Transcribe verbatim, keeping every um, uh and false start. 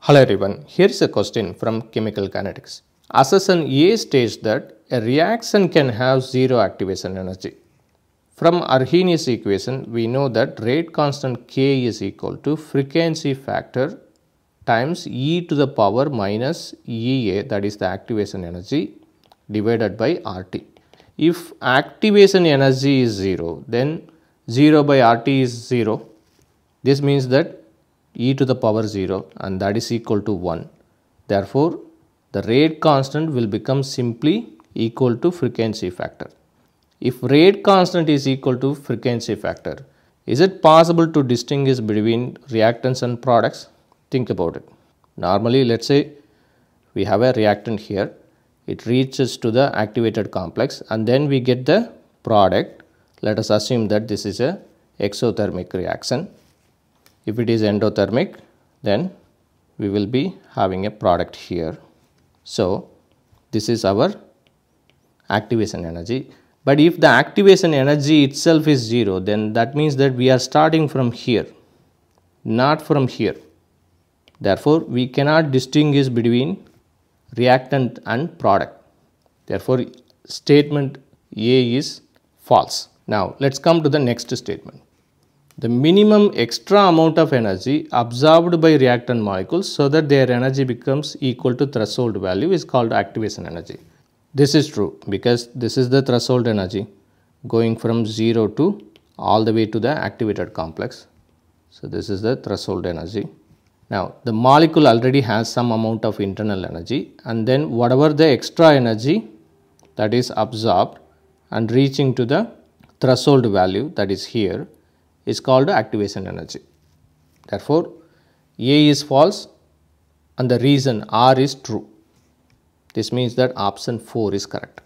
Hello everyone, here is a question from chemical kinetics. Assertion A states that a reaction can have zero activation energy. From Arrhenius equation, we know that rate constant K is equal to frequency factor times e to the power minus E A, that is the activation energy, divided by R T. If activation energy is zero, then zero by R T is zero. This means that e to the power zero, and that is equal to one. Therefore, the rate constant will become simply equal to frequency factor. If rate constant is equal to frequency factor, is it possible to distinguish between reactants and products? Think about it. Normally, let's say we have a reactant here. It reaches to the activated complex and then we get the product. Let us assume that this is a exothermic reaction. If it is endothermic, then we will be having a product here. So, this is our activation energy. But if the activation energy itself is zero, then that means that we are starting from here, not from here. Therefore, we cannot distinguish between reactant and product. Therefore, statement A is false. Now, let's come to the next statement. The minimum extra amount of energy absorbed by reactant molecules so that their energy becomes equal to threshold value is called activation energy. This is true because this is the threshold energy going from zero to all the way to the activated complex. So, this is the threshold energy. Now, the molecule already has some amount of internal energy, and then whatever the extra energy that is absorbed and reaching to the threshold value, that is here, is called activation energy. Therefore, A is false and the reason R is true. This means that option four is correct.